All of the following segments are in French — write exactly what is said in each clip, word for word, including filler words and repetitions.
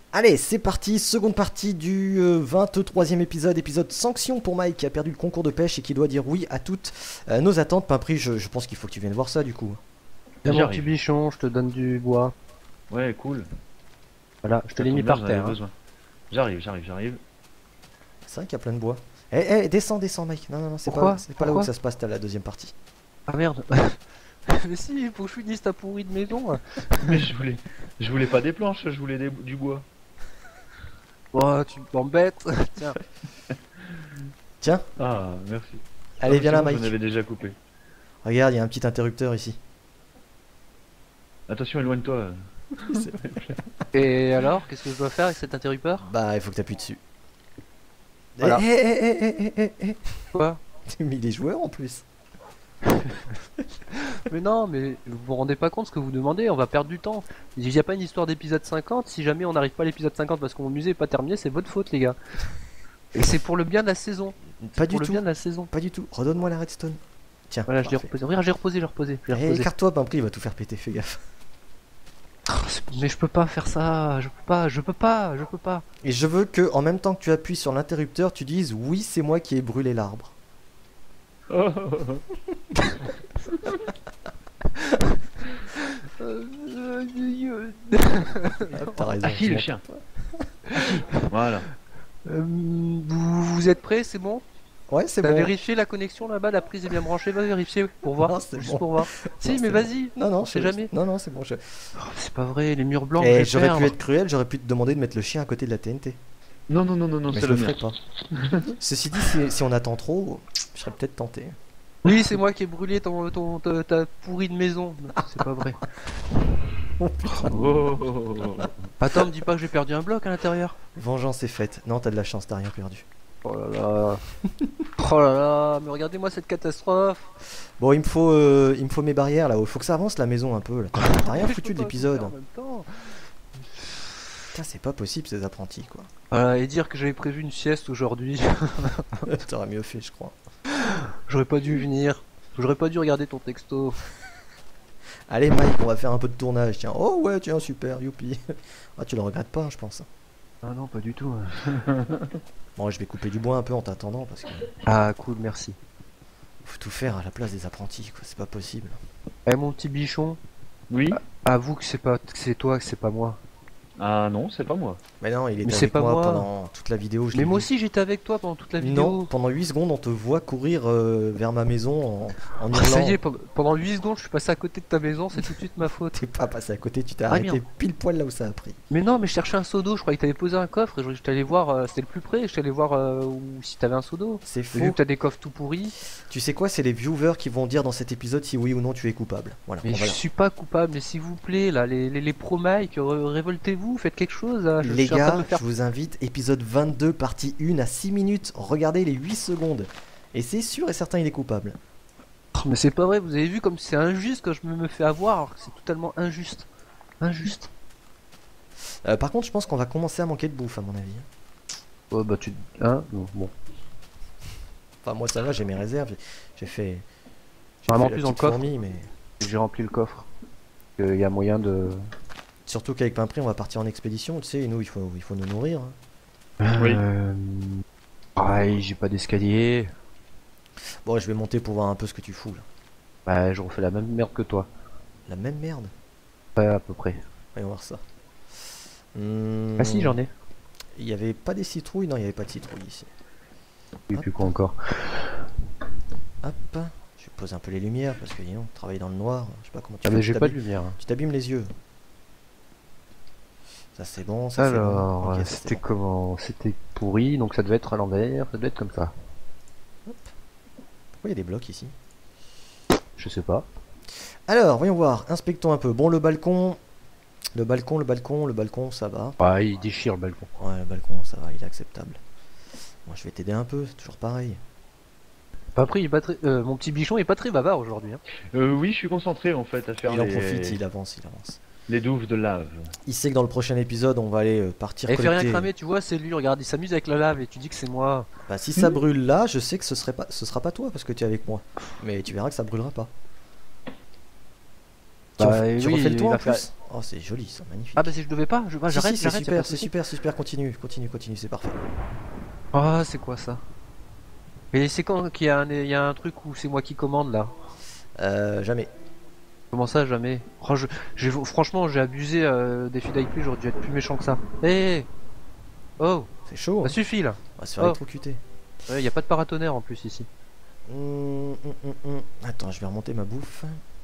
Allez, c'est parti, seconde partie du euh, vingt-troisième épisode, épisode sanction pour Mike qui a perdu le concours de pêche et qui doit dire oui à toutes euh, nos attentes. Pimpri, je, je pense qu'il faut que tu viennes voir ça du coup. Tiens mon petit J'arrive. bichon, je te donne du bois. Ouais, cool. Voilà, je te Ça l'ai tombe mis bien, par j'en avais terre. hein. besoin. J'arrive, j'arrive, j'arrive. C'est vrai qu'il y a plein de bois. Eh, eh, descends, descends Mike. Non, non, non, c'est pas, Pourquoi c'est pas là où Pourquoi que ça se passe, t'as la deuxième partie. Ah merde. Mais si, il faut que je finisse ta pourrie de maison. Mais je voulais, je voulais pas des planches, je voulais des- du bois. Oh, tu m'embêtes. Tiens. Tiens, Ah, merci. allez, Ah, viens c'est là bon, Mike. J'en avais déjà coupé. Regarde, il y a un petit interrupteur ici. Attention, éloigne-toi. Et alors, qu'est-ce que je dois faire avec cet interrupteur? Bah, il faut que t'appuies dessus. Voilà. Eh, eh, eh, eh, eh, eh, eh, Quoi? eh. Mais il est joueur en plus. Mais non, mais vous vous rendez pas compte ce que vous demandez, on va perdre du temps. Il n'y a pas une histoire d'épisode cinquante, si jamais on n'arrive pas à l'épisode cinquante parce que mon musée est pas terminé, c'est votre faute les gars. Et c'est pour le bien de la saison. Pas C'est du pour le tout. bien de la saison. Pas du tout. Redonne-moi la redstone. Tiens. Voilà, je l'ai parfait. reposé. Regarde, j'ai reposé, j'ai reposé. j'ai Eh, reposé. écarte-toi, Pimpri, il va tout faire péter, fais gaffe. Mais je peux pas faire ça, je peux pas, je peux pas, je peux pas. Et je veux que, en même temps que tu appuies sur l'interrupteur, tu dises oui, c'est moi qui ai brûlé l'arbre. Oh, Hop, t'as raison. ah si, le chien. Ah, si. Voilà. Euh, vous, vous êtes prêts, c'est bon? Ouais, c'est T'as bon. vérifié la connexion là-bas, la prise est bien branchée, va vérifier pour voir. Non, c'est juste bon. pour voir. Si, c'est mais bon. vas-y. Non, non, on sait je- jamais. Non, non, c'est bon. Je... Oh, c'est pas vrai, les murs blancs. Eh, je vais j'aurais pu perdre. être cruel, j'aurais pu te demander de mettre le chien à côté de la T N T. Non, non, non, non, non, Mais c'est je le le mien. ferai pas. Ceci dit, si, si on attend trop, je serais peut-être tenté. Oui, c'est moi qui ai brûlé ton, ton, ta, ta pourrie de maison. C'est pas vrai. Oh putain. Oh. Attends, me dis pas que j'ai perdu un bloc à l'intérieur. Vengeance est faite. Non, t'as de la chance, t'as rien perdu. Oh là là. Oh là là, mais regardez-moi cette catastrophe. Bon, il me faut, euh, il me faut mes barrières là. Il faut que ça avance la maison un peu. là. T'as t'as rien Je foutu peux de pas l'épisode. tout faire en même temps. Putain, c'est pas possible ces apprentis quoi. Voilà, et dire que j'avais prévu une sieste aujourd'hui. T'aurais mieux fait, je crois. J'aurais pas dû venir. J'aurais pas dû regarder ton texto. Allez, Mike, on va faire un peu de tournage. Tiens, oh ouais, tiens, super, youpi. Ah, tu le regrettes pas, hein, je pense. Ah non, pas du tout. Bon, je vais couper du bois un peu en t'attendant parce que Ah cool, merci. faut tout faire à la place des apprentis, quoi. C'est pas possible. Eh mon petit bichon, Oui. avoue que c'est pas que c'est toi, que c'est pas moi. Ah non, c'est pas moi. Mais non, il était Mais c'est avec pas moi, moi. pendant toute la vidéo. Je Mais l'ai moi vu. aussi j'étais avec toi pendant toute la vidéo. Non, pendant huit secondes, on te voit courir euh, vers ma maison en, en Ah, hurlant. ça y est, pe- pendant huit secondes je suis passé à côté de ta maison, c'est tout de suite ma faute. T'es pas passé à côté, tu t'es Ah, arrêté merde. pile poil là où ça a pris. Mais non, mais je cherchais un seau d'eau, je croyais que t'avais posé un coffre et je j'étais allé voir, euh, c'était le plus près, j'étais allé voir euh, où, si t'avais un seau d'eau. C'est Vu faux. que t'as des coffres tout pourris, Tu sais quoi, c'est les viewers qui vont dire dans cet épisode si oui ou non tu es coupable. Voilà. mais on je va là. suis pas coupable, mais s'il vous plaît, là, les, les, les pro-Mike, ré- révoltez-vous, faites quelque chose, là. Je Les suis en train de gars, me faire... je vous invite, épisode vingt-deux, partie un à six minutes. Regardez les huit secondes. Et c'est sûr et certain, il est coupable. Oh, mais c'est pas vrai, vous avez vu comme c'est injuste quand je me me fais avoir, alors que c'est totalement injuste. Injuste. Euh, par contre, je pense qu'on va commencer à manquer de bouffe, à mon avis. Oh bah tu... Hein non, bon. Enfin, moi ça va, j'ai mes réserves. J'ai- J'ai fait. J'ai Vraiment fait la plus dans le petite coffre. fourmi, mais J'ai rempli le coffre. Il y a moyen de... surtout qu'avec Pimpri, on va partir en expédition. Tu sais, et nous, il faut, il faut nous nourrir. hein. Oui. Euh... Aïe, j'ai pas d'escalier. Bon, je vais monter pour voir un peu ce que tu fous là. Bah je refais la même merde que toi. La même merde. Ouais, à peu près. Voyons voir ça. Hmm, Ah si, j'en ai. Il y avait pas des citrouilles? Non, il y avait pas de citrouilles ici. Et puis quoi encore? Hop. Je pose un peu les lumières parce que disons, travailler dans le noir, je sais pas comment tu Ah fais, mais tu j'ai pas de t'habilles- lumière. hein. Tu t'abîmes les yeux. Ça c'est bon, ça c'est bon. Alors, Ok, euh, ça, c'est c'était bon. comment? C'était pourri, donc ça devait être à l'envers, ça devait être comme ça. Pourquoi il y a des blocs ici? Je sais pas. Alors, voyons voir, inspectons un peu. Bon, le balcon, le balcon, le balcon, le balcon, ça va. Ah, il déchire le balcon. Ouais, le balcon, ça va, il est acceptable. Moi, je vais t'aider un peu, c'est toujours pareil. Pas pris, il est pas très... euh, mon petit bichon est pas très bavard aujourd'hui. Hein. Euh, oui, je suis concentré en fait à faire Il en les... profite, il avance, il avance. les douves de lave. Il sait que dans le prochain épisode, on va aller euh, partir Et fait rien collecter. cramer, tu vois, c'est lui, regarde, il s'amuse avec la lave et tu dis que c'est moi. Bah, si ça brûle là, je sais que ce serait pas, ce sera pas toi parce que tu es avec moi. Mais tu verras que ça brûlera pas. Tu, Bah, tu oui, refais le tour il en va plus faire- Oh, c'est joli, ça, magnifique. Ah bah si je devais pas, je... bah, Si, j'arrête, si, c'est j'arrête, y a pas super, de c'est souci. super, c'est super, continue, continue, continue, c'est parfait. Ah c'est quoi ça? Et c'est quand qu'il y a un, il y a un truc où c'est moi qui commande là? Euh, jamais. Comment ça jamais? Oh, je... j'ai- Franchement j'ai abusé euh, des filles d'I P, j'aurais dû être plus méchant que ça. Hé Oh, C'est chaud, hein. ça suffit là. On va se faire Oh. électrocuter. Ouais, y a pas de paratonnerre en plus ici. Hum, hum, hum, hum. Attends, je vais remonter ma bouffe.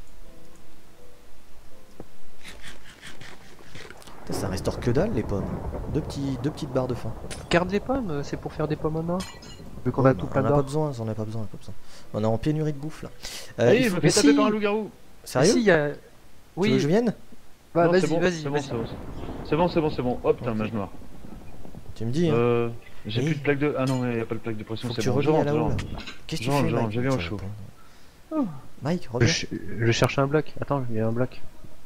Putain, ça restaure que dalle les pommes. Deux, petits, deux petites barres de faim. Garde les pommes, c'est pour faire des pommes en or. Vu qu'on Ouais, a bah, tout on plein en a pas d'or. besoin, on en a pas besoin, on a pas besoin. On est en pénurie de bouffe là. Euh, Allez, il je faut- me mais fais taper si. par un loup-garou. Sérieux Si, y a... Tu veux Oui, que je vienne bah, Non, vas-y, c'est bon, vas-y, c'est bon, vas-y. c'est bon. C'est bon, c'est bon, c'est bon. Oh putain, mage noir. Tu me dis, hein. Euh, j'ai Oui. plus de plaque de. Ah non, mais y a pas de plaque de pression, Faut que c'est tu bon. Je reviens à rentre, la je haut là. rentre. Qu'est-ce que Je tu rentre, fais, je rentre, Mike je viens au Tu chaud. réponds. Mike, Je, reviens. ch- je cherche un bloc. Attends, il y a un bloc.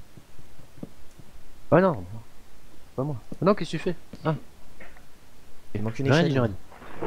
Ah non, pas moi. Non, qu'est-ce que tu fais? Ah, Il manque une j'ai rien dit, échelle. j'ai rien dit.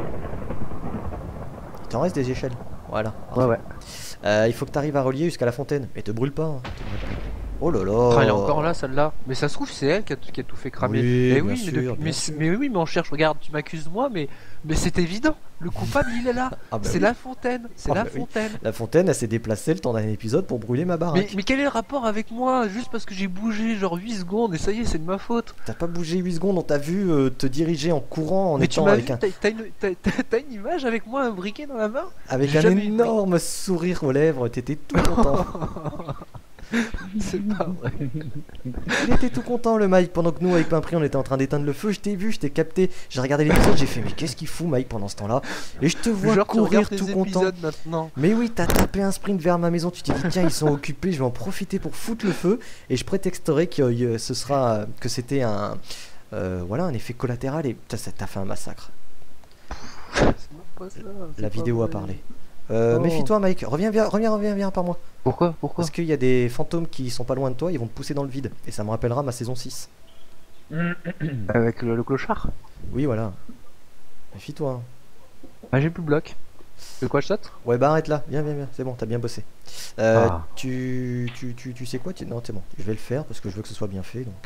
Il t'en reste des échelles. Voilà. Ouais, ouais. Euh, il faut que tu arrives à relier jusqu'à la fontaine. Mais te brûle pas. hein, te brûle pas. Oh là là. Ah, elle est encore là, celle-là. Mais ça se trouve, c'est elle qui a, tout- qui a tout fait cramer. Oui, Eh bien oui, sûr, mais, depuis- bien mais, sûr. mais oui, mais on cherche. Regarde, tu m'accuses moi, mais, mais c'est évident. Le coupable, il est là. Ah bah c'est oui. la fontaine. C'est Ah la bah oui. fontaine. La fontaine, elle s'est déplacée le temps d'un épisode pour brûler ma Mais, baraque. mais quel est le rapport avec moi? Juste parce que j'ai bougé genre huit secondes et ça y est, c'est de ma faute. T'as pas bougé huit secondes, on t'a vu euh, te diriger en courant en mais tu étant m'as avec vu, un, t'as t'as une, t'as- t'as- t'as une image avec moi, un briquet dans la main? avec j'ai un jamais eu de énorme sourire aux lèvres. T'étais tout content. C'est pas vrai. Il était tout content le Mike pendant que nous avec Pimpri on était en train d'éteindre le feu. Je t'ai vu, je t'ai capté. J'ai regardé l'épisode, j'ai fait mais qu'est-ce qu'il fout Mike pendant ce temps-là? Et je te vois Genre, tu courir regardes tout tes content. épisodes maintenant. Mais oui, t'as tapé un sprint vers ma maison, tu t'es dit tiens ils sont occupés, je vais en profiter pour foutre le feu et je prétexterai que euh, ce sera que c'était un euh, voilà un effet collatéral et putain, ça t'a fait un massacre. C'est même pas ça, c'est La pas vidéo a vrai. parlé. Euh, Oh. Méfie-toi Mike, reviens, viens, reviens, reviens, viens par moi. Pourquoi? Pourquoi? Parce qu'il y a des fantômes qui sont pas loin de toi, ils vont te pousser dans le vide et ça me rappellera ma saison six. Avec le, le clochard? Oui voilà. Méfie-toi. hein. Ah, j'ai plus de bloc. De quoi je saute? Ouais bah arrête là, viens, viens, viens, c'est bon, t'as bien bossé. Euh, Ah. tu, tu, tu, tu sais quoi tu... Non c'est bon, je vais le faire parce que je veux que ce soit bien fait donc.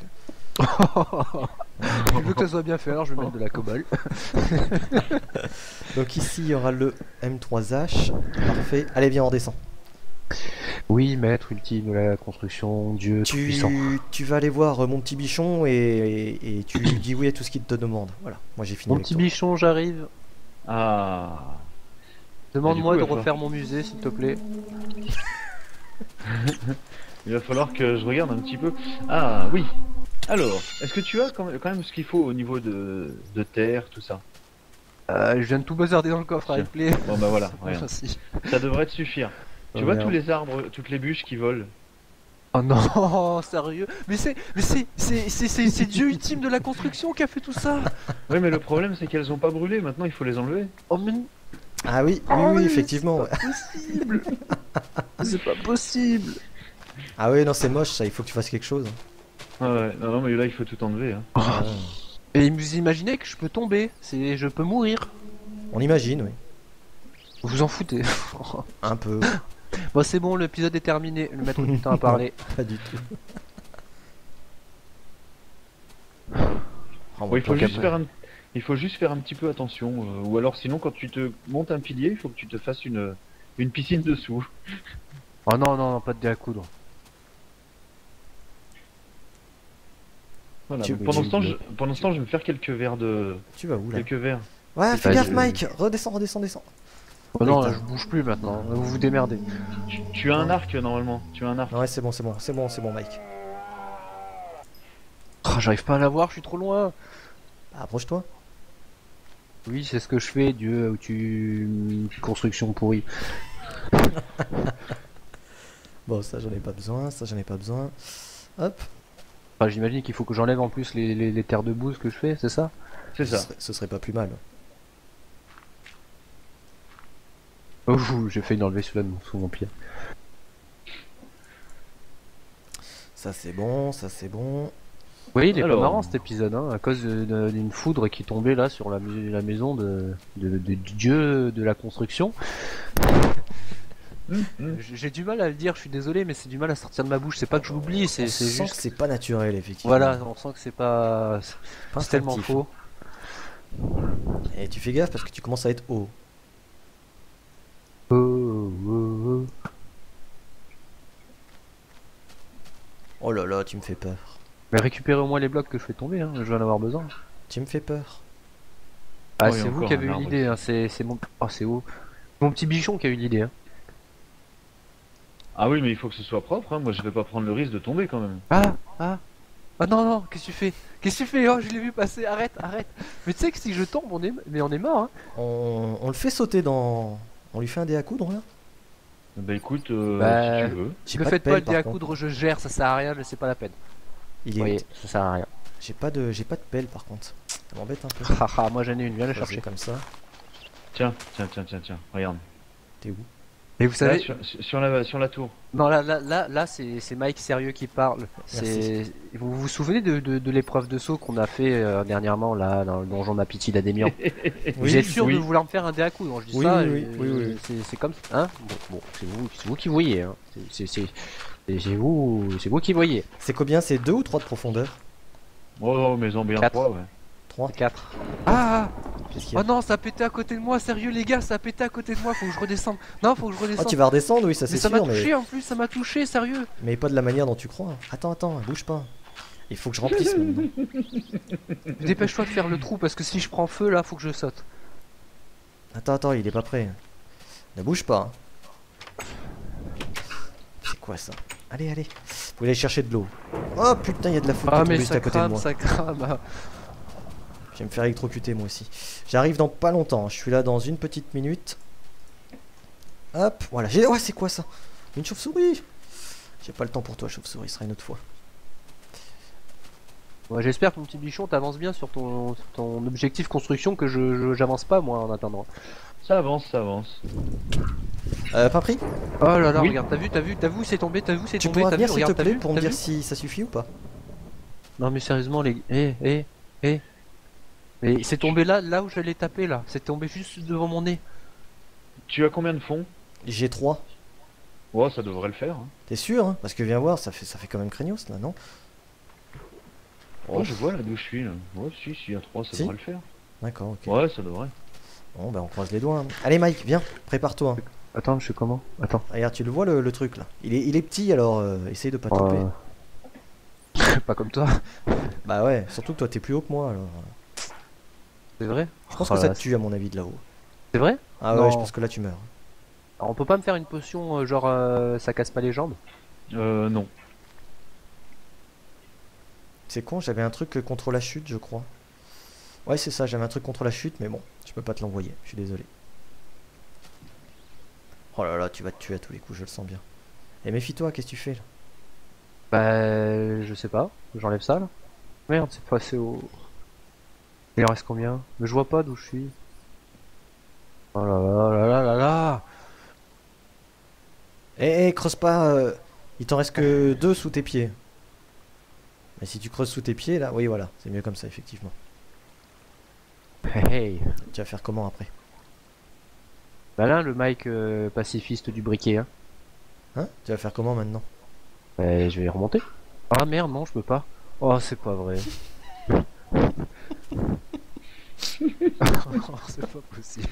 Je veux que ça soit bien fait, alors je vais mettre de la cobble. Donc ici il y aura le M trois H, parfait. Allez viens on redescend. Oui, maître ultime de la construction, Dieu tout puissant. Tu, tu vas aller voir euh, mon petit bichon et, et, et tu lui dis oui à tout ce qu'il te demande. Voilà, moi j'ai fini Mon avec petit toi. bichon, j'arrive. Ah. Demande-moi Et du de coup, il va refaire mon musée, s'il te plaît. Il va falloir que je regarde un petit peu. Ah oui. Alors, est-ce que tu as quand même, quand même ce qu'il faut au niveau de, de terre, tout ça? Euh, je viens de tout bazarder dans le coffre avec play. Bon bah voilà, regarde. Merci. Ça devrait te suffire. Tu Oh, vois merde. tous les arbres, toutes les bûches qui volent? Oh non, sérieux? Mais c'est, mais c'est, c'est, c'est, c'est, c'est Dieu ultime de la construction qui a fait tout ça. Oui mais le problème c'est qu'elles ont pas brûlé, maintenant il faut les enlever. Oh mais Ah oui, oui, Oh, oui, mais effectivement. ouais. possible. C'est pas possible. Ah oui, non, c'est moche ça, il faut que tu fasses quelque chose. Ah ouais, non, non mais là il faut tout enlever. Hein. Ah, Et vous imaginez que je peux tomber, c'est, je peux mourir. on imagine, oui. Vous vous en foutez. Un peu, Bon, c'est bon, l'épisode est terminé. Le maître du temps a parlé. pas du tout. Bon, il, faut donc juste après- faire un... il faut juste faire un petit peu attention. euh, ou alors sinon quand tu te montes un pilier, il faut que tu te fasses une, une piscine dessous. Oh non, non, non, pas de dé à coudre. Voilà, Tu- donc pendant, tu- ce temps, je... pendant ce temps je vais me faire quelques verres de... Tu vas où là? Quelques verres. Ouais, fais Vas-y. gaffe Mike, redescends, redescends, descends. Oh non, Putain. je bouge plus maintenant. Vous vous démerdez. Tu, tu as un arc normalement, tu as un arc. Ouais, c'est bon, c'est bon, c'est bon, c'est bon Mike. Oh, j'arrive pas à la voir, je suis trop loin. Bah, approche-toi. Oui, c'est ce que je fais, Dieu, où tu... Construction pourrie. Bon, ça j'en ai pas besoin, ça j'en ai pas besoin. Hop, Enfin, j'imagine qu'il faut que j'enlève en plus les, les, les terres de bouse que je fais, c'est ça? C'est ce ça. serait, ce serait pas plus mal. Oh, j'ai fait une enlever sous, la, sous mon pied. Ça c'est bon, ça c'est bon. Oui, il est Alors. pas marrant cet épisode, hein, à cause de- de- d'une foudre qui tombait là sur la, mu- la maison de, de, de- du dieu de la construction. Hum, hum. J'ai du mal à le dire, je suis désolé, mais c'est du mal à sortir de ma bouche. C'est pas que je l'oublie, On c'est c'est sent juste. que c'est pas naturel, effectivement. Voilà, on sent que c'est pas. Pas C'est tellement instinctif. faux. Et tu fais gaffe parce que tu commences à être haut. Oh, oh, oh. Oh là là, tu me fais peur. Mais récupérez au moins les blocs que je fais tomber, hein, je vais en avoir besoin. Tu me fais peur. Ah, Oh, il y a c'est vous encore qui avez un eu arbre l'idée, hein, c'est c'est mon. Oh, c'est où Mon petit bichon qui a eu l'idée. Hein. Ah oui, mais il faut que ce soit propre, hein. Moi je vais pas prendre le risque de tomber quand même. Ah, ah. Ah non, non, qu'est-ce que tu fais Qu'est-ce que tu fais Oh, je l'ai vu passer, arrête, arrête. Mais tu sais que si je tombe, on est, mais on est mort. Hein. On, on le fait sauter dans... On lui fait un dé à coudre, là? Bah écoute, euh, Bah, si tu veux. J'ai Ne pas de faites pelle, pas le dé par à contre. coudre, je gère, ça sert à rien, c'est pas la peine. Il Vous est... voyez, ça sert à rien. J'ai pas de... J'ai pas de pelle, par contre. Ça m'embête un peu. Haha, moi j'en ai une, viens la Vas-y, chercher. comme ça. Tiens, tiens, tiens, tiens, tiens, regarde. T'es où? Et vous Là, savez, sur, sur la, sur la tour. non là, là, là, là c'est c'est Mike sérieux qui parle. C'est, vous vous souvenez de, de, de l'épreuve de saut qu'on a fait euh, dernièrement là dans le donjon d'Apiti d'Adémian? Vous êtes sûr oui. de vouloir me faire un dé à coudre? Je dis Oui, ça, oui, oui, euh, oui, oui. c'est c'est comme hein. Bon, bon c'est vous, c'est vous qui voyez. Hein. C'est c'est c'est c'est vous, c'est vous qui voyez. C'est combien? C'est deux ou trois de profondeur? Oh, mais en bien Quatre. trois, ouais. trois. quatre. Ah! Qu'est-ce qu'il y a? Oh non, ça a pété à côté de moi, sérieux les gars, ça a pété à côté de moi, faut que je redescende. Non, faut que je Oh, redescende. tu vas redescendre, oui, ça mais c'est ça m'a sûr, touché mais... en plus, ça m'a touché, sérieux. mais pas de la manière dont tu crois. Attends, attends, bouge pas. Il faut que je remplisse maintenant. Dépêche-toi de faire le trou parce que si je prends feu là, faut que je saute. Attends, attends, il est pas prêt. Ne bouge pas. C'est quoi ça? Allez, allez. Faut aller chercher de l'eau. Oh putain, il y a de la faute Ah qui tombe mais juste ça à côté de crame, moi. ça crame. Je vais me faire électrocuter moi aussi. J'arrive dans pas longtemps. Je suis là dans une petite minute. Hop, voilà. J'ai... Ouais, c'est quoi ça? Une chauve-souris. J'ai pas le temps pour toi, chauve-souris. Ce sera une autre fois. Ouais, j'espère que mon petit bichon t'avance bien sur ton, sur ton objectif construction que je je- j'avance pas moi en attendant. Ça avance, ça avance. Euh, pas pris? Oh là là, Oui. regarde, t'as vu, t'as vu, t'as vu, c'est tombé, t'as vu, c'est Tu tombé, pourras t'as vu, venir s'il te regarde, t'as plaît vu, pour me t'as dire vu. si ça suffit ou pas? Non mais sérieusement les, eh, eh, eh. Mais c'est tombé là, là où j'allais taper là, c'est tombé juste devant mon nez. Tu as combien de fonds? J'ai trois. Oh, ça devrait le faire. Hein. T'es sûr hein? Parce que viens voir, ça fait, ça fait quand même craignos là, non? Oh, je vois là d'où je suis là. Ouais, si, s'il y a trois, ça Si. devrait le faire. D'accord, ok. Ouais, ça devrait. Bon, bah on croise les doigts. hein. Allez Mike, viens, prépare-toi. hein. Attends, je fais comment? Attends. Regarde, tu le vois le, le truc là. Il est, il est petit alors euh, essaye de pas tomber. Euh, Pas comme toi. Bah ouais, surtout que toi t'es plus haut que moi alors. C'est vrai? Je pense Oh que ça là, te tue à mon avis de là-haut. C'est vrai? Ah ouais, Non. je pense que là tu meurs. Alors, on peut pas me faire une potion euh, genre euh, ça casse pas les jambes? Euh, non. C'est con, j'avais un truc contre la chute, je crois. Ouais, c'est ça, j'avais un truc contre la chute, mais bon, je peux pas te l'envoyer, je suis désolé. Oh là là, tu vas te tuer à tous les coups, je le sens bien. Et méfie-toi, qu'est-ce que tu fais là? Bah je sais pas, j'enlève ça là. Merde, c'est passé au. Il en reste combien? Mais je vois pas d'où je suis. Oh là là là là là là. Eh, eh, creuse pas, euh, il t'en reste que deux sous tes pieds. Mais si tu creuses sous tes pieds, là, oui, voilà, c'est mieux comme ça, effectivement. Hey, hey. Tu vas faire comment après? Bah là le Mike euh, pacifiste du briquet hein. Hein? Tu vas faire comment maintenant? Bah, je vais y remonter. Ah merde non je peux pas. Oh c'est pas vrai. Oh, c'est pas possible.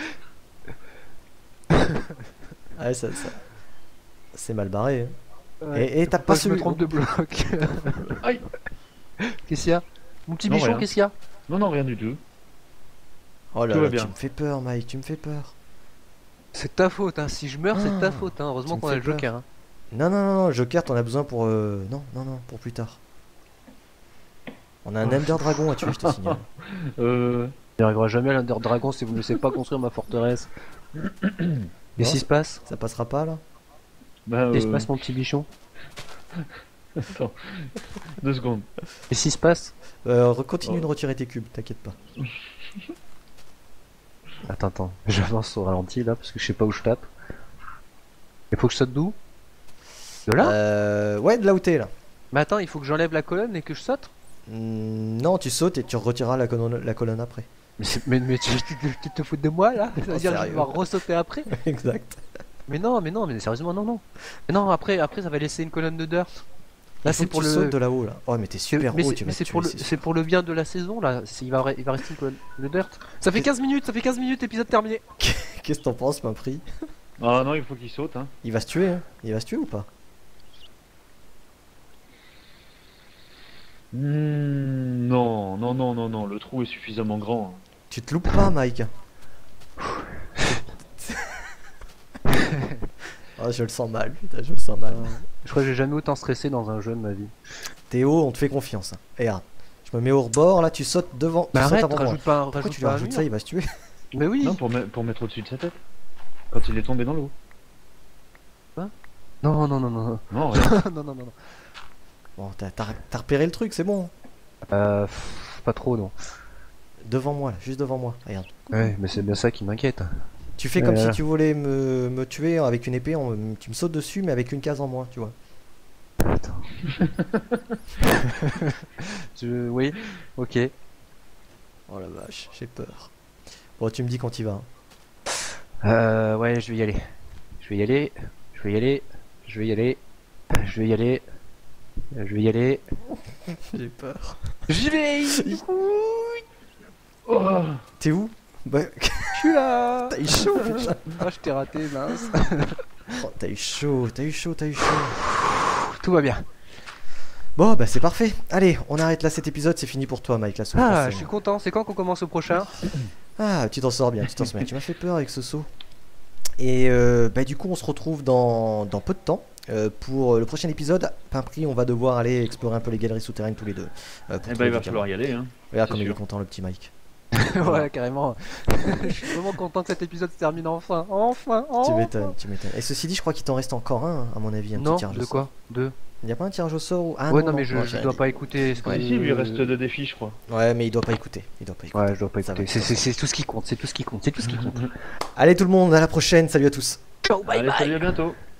Ah, ça, ça... c'est mal barré. hein. Ouais, Et- et t'as faut pas que je me celui- trompe de bloc. Aïe. Qu'est-ce qu'il y a? Mon petit Non, bichon rien. qu'est-ce qu'il y a? Non, non, rien du tout. Oh là Tout va là, bien. tu me fais peur, Mike, tu me fais peur. C'est de ta faute hein, si je meurs c'est de ta Ah, faute hein, tu heureusement me qu'on a fais le peur. joker hein. Non, non, non, non, le Joker, t'en as besoin pour. euh, Non, non, non, pour plus tard. On a un Ender Dragon à tuer, je te signale. Euh, Il n'arrivera jamais à l'Under Dragon si vous ne laissez pas construire ma forteresse. Qu'est-ce qui se passe? Ça passera pas là? bah, Qu'est-ce qui se euh, passe mon petit bichon? attends. Deux secondes. Qu'est-ce qui se passe? euh, Continue Oh. de retirer tes cubes, t'inquiète pas. Attends, attends, j'avance au ralenti là parce que je sais pas où je tape. Il faut que je saute d'où? De là? Euh, ouais, de là où t'es là. Mais attends, il faut que j'enlève la colonne et que je saute? Hmm, non, tu sautes et tu retireras la colonne, la colonne après. Mais, c'est- mais, mais tu, tu- tu te fous de moi là? Ça veut Oh, dire que je vais sérieux devoir ressauter après? Exact. Mais non, mais non, mais sérieusement, non, non. Mais non, après, après ça va laisser une colonne de dirt. Là, Là, c'est c'est pour pour tu le. sautes de là-haut là. Oh, mais t'es super mais haut, c'est- tu vas mais te c'est tuer, pour le, c'est sûr. c'est pour le bien de la saison là. C'est- Il va, re- il va rester une colonne de dirt. Ça fait quinze minutes, ça fait quinze minutes, épisode terminé. Qu'est-ce que t'en penses, ma prix? Ah non, il faut qu'il saute. Hein. Il va se tuer, hein? Il va se tuer ou pas? Hmm, non, non, non, non, non, le trou est suffisamment grand. hein. Tu te loupes pas, Mike. Oh, je le sens mal, putain, je le sens mal. Je crois que j'ai jamais autant stressé dans un jeu de ma vie. Théo, on te fait confiance. Hein. Et regarde, je me mets au rebord, là, tu sautes devant. Mais tu sautes arrête, avant moi. rajoute pas, Pourquoi rajoute tu lui pas un rajoutes mur. ça, il va se tuer? Mais oui. Non, pour, me- pour mettre au-dessus de sa tête. Quand il est tombé dans l'eau. Non, non, non, non, non, Non, regarde. non, non, non, non. Bon, t'as t'as- t'as repéré le truc, c'est bon. Euh, pff, pas trop, non. Devant moi, là, juste devant moi. Regarde. Ouais, mais c'est bien ça qui m'inquiète. Tu fais comme Euh. si tu voulais me, me tuer avec une épée, on- tu me sautes dessus, mais avec une case en moins, tu vois. Attends. Je... Oui, ok. Oh la vache, j'ai peur. Bon, tu me dis quand il va. hein. Euh, ouais, je vais y aller. Je vais y aller. Je vais y aller. Je vais y aller. Je vais y aller. Je vais y aller. J'ai peur. J'y vais. Oh, T'es où? Bah, Je suis là. t'as eu chaud, putain. Ah, je t'ai raté, mince. Oh, t'as eu chaud, t'as eu chaud, t'as eu chaud. Tout va bien. Bon, bah c'est parfait. Allez, on arrête là cet épisode, c'est fini pour toi, Mike. La souffrance, Ah, c'est je suis bon. content. C'est quand qu'on commence au prochain? Ah, tu t'en sors bien, tu t'en sors bien. Tu m'as fait peur avec ce saut. Et euh, bah du coup, on se retrouve dans, dans peu de temps. euh, pour le prochain épisode, Pimpri, on va devoir aller explorer un peu les galeries souterraines tous les deux. euh, pour eh trouver ben, il va du falloir y aller. Hein. diamant. Regarde c'est comme il est sûr. content, le petit Mike. Ouais, carrément. Je suis vraiment content que cet épisode se termine enfin. Enfin, Tu enfin. m'étonnes, tu m'étonnes. Et ceci dit, je crois qu'il t'en reste encore un, à mon avis, un Non, petit tirage de au sort. quoi? Deux. Il n'y a pas un tirage au sort ou... Ah Ouais, non, mais je, je j'ai- dois pas écouter. ce que- Ouais. Si, il lui reste deux défis, je crois. Ouais, mais il doit pas écouter. Il doit pas écouter. Ouais, je dois pas Ça écouter. va, C'est ça c'est- c'est tout ce qui compte. C'est tout ce qui compte. C'est tout ce qui compte. Allez tout le monde, à la prochaine. Salut à tous. Ciao, bye Allez, bye. salut, à bientôt.